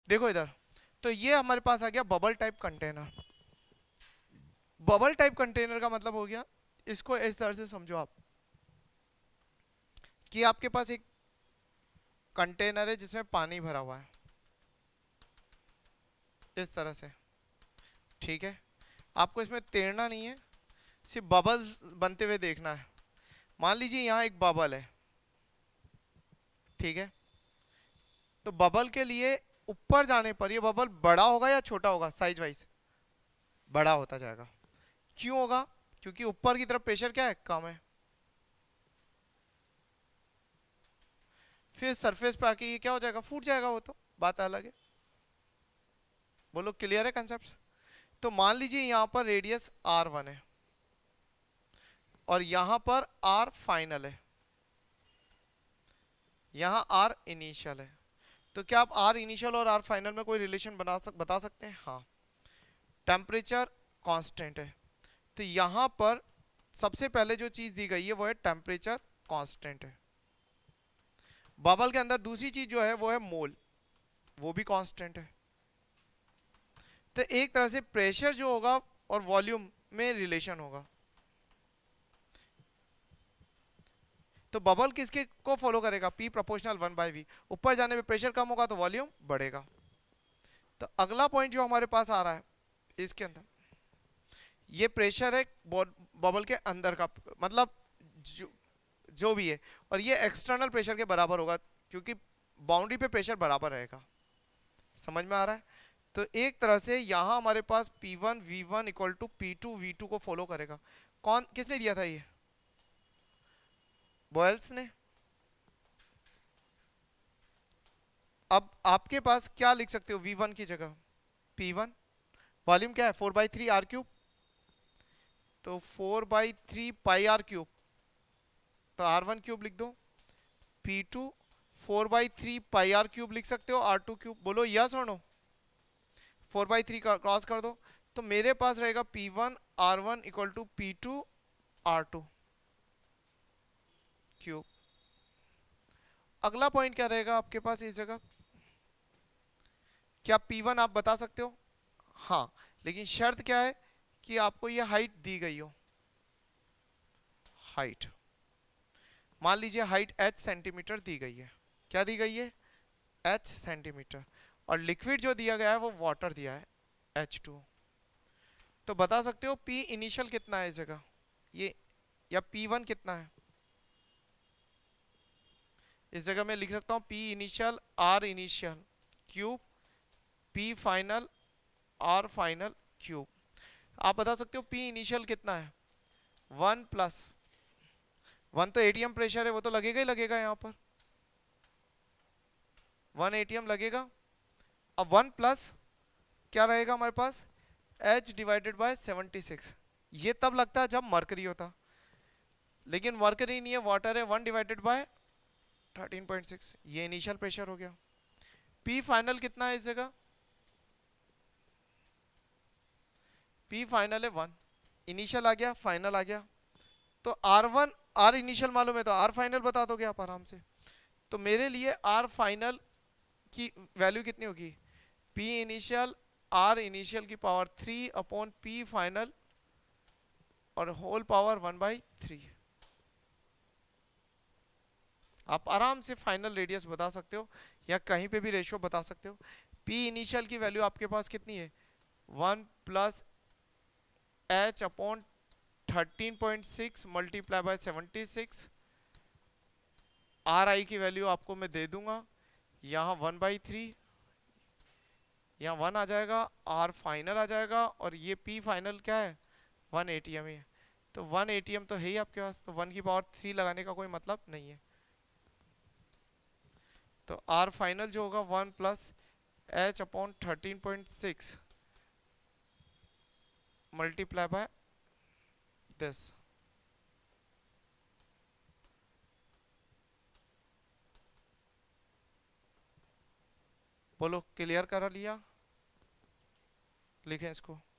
देखो इधर, तो ये हमारे पास आ गया bubble type container. Bubble type container का मतलब हो गया, इसको इस तरह से समझो आप कि आपके पास एक कंटेनर है जिसमें पानी भरा हुआ है इस तरह से, ठीक है। आपको इसमें तैरना नहीं है, सिर्फ बबल्स बनते हुए देखना है। मान लीजिए यहाँ एक बबल है, ठीक है। तो बबल के लिए ऊपर जाने पर ये बबल बड़ा होगा या छोटा होगा? साइज वाइज बड़ा होता जाएगा। क्यों होगा? क्योंकि ऊपर की तरफ प्रेशर क्या है? कम है। फिर सरफेस पे आके ये क्या हो जाएगा? फूट जाएगा, वो तो बात अलग है। बोलो क्लियर है कंसेप्ट? तो मान लीजिए यहां पर रेडियस r1 है और यहां पर r फाइनल है, यहां r इनिशियल है। तो क्या आप r इनिशियल और r फाइनल में कोई रिलेशन बता सकते हैं? हाँ। टेम्परेचर कांस्टेंट है, तो यहां पर सबसे पहले जो चीज दी गई है वो है टेम्परेचर कांस्टेंट है। बबल के अंदर दूसरी चीज जो है वो है मोल, वो भी कांस्टेंट है। तो एक तरह से प्रेशर जो होगा और वॉल्यूम में रिलेशन होगा। तो बबल किसके को फॉलो करेगा? P proportional 1/v। ऊपर जाने पे प्रेशर कम होगा तो वॉल्यूम बढ़ेगा। तो अगला पॉइंट जो हमारे पास आ रहा है इसके अंदर, ये प्रेशर है बबल के अंदर का, मतलब जो भी है, और ये एक्सटर्नल प्रेशर के बराबर होगा क्योंकि बाउंड्री पे प्रेशर बराबर रहेगा। समझ में आ रहा है? तो एक तरह से यहां हमारे पास P1 V1 equal to P2 V2 को फॉलो करेगा। कौन किसने दिया था ये? बॉयल्स ने। अब आपके पास क्या लिख सकते हो V1 की जगह? P1 वॉल्यूम क्या है? 4/3 r³ तो 4/3 π r³, तो r1³ लिख दो। P2 4/3 π r³ लिख सकते हो, r2³ बोलो यस और नो? 4/3 का क्रॉस कर दो, तो मेरे पास रहेगा P1 r1 equal to P2 r2 cube. अगला पॉइंट क्या रहेगा आपके पास इस जगह? क्या P1 आप बता सकते हो? हाँ, लेकिन शर्त क्या है कि आपको ये हाइट दी गई हो। हाइट मान लीजिए हाइट h सेंटीमीटर दी गई है। क्या दी गई है? h centimetre. और लिक्विड जो दिया गया है वो वाटर दिया है H2। तो बता सकते हो P इनिशियल कितना है इस जगह ये, या P1 कितना है इस जगह? मैं लिख सकता हूँ P initial R initial cube P final R final cube. आप बता सकते हो P इनिशियल कितना है? 1 प्लस 1 तो एटीएम प्रेशर है, वो तो लगेगा ही लगेगा यहाँ पर, 1 एटीएम लगेगा। अब 1 प्लस क्या रहेगा हमारे पास? H divided by 76। ये तब लगता है जब मरकरी होता, लेकिन मरकरी नहीं है, वाटर है। 1 डिवाइडेड बाय 13.6, ये इनिशियल प्रेशर हो गया। P फाइनल कितना है इस जगह? P फाइनल है 1, इनिशियल आ गया, फाइनल आ गया। तो R1 R इनिशियल मालूम है तो R फाइनल बता दोगे आप आराम से। तो मेरे लिए R फाइनल की वैल्यू कितनी होगी? P इनिशियल R इनिशियल की पावर 3 अपॉन P फाइनल और होल पावर 1/3। आप आराम से फाइनल रेडियस बता सकते हो या कहीं पे भी रेशियो बता सकते हो। P इनिशियल की वैल्यू आपके पास कितनी है? 1 plus H upon 13.6 multiply by 76। RI की वैल्यू आपको मैं दे दूंगा, यहाँ 1/3, यहाँ 1 आ जाएगा, R फाइनल आ जाएगा, और ये P फाइनल क्या है? 1 ATM है। तो 1 ATM तो है ही आपके पास, तो 1 की पावर 3 लगाने का कोई मतलब नहीं है। तो R फाइनल जो होगा 1 plus H upon 13.6 multiply by this. बोलो क्लियर करा लिया? लिखें इसको।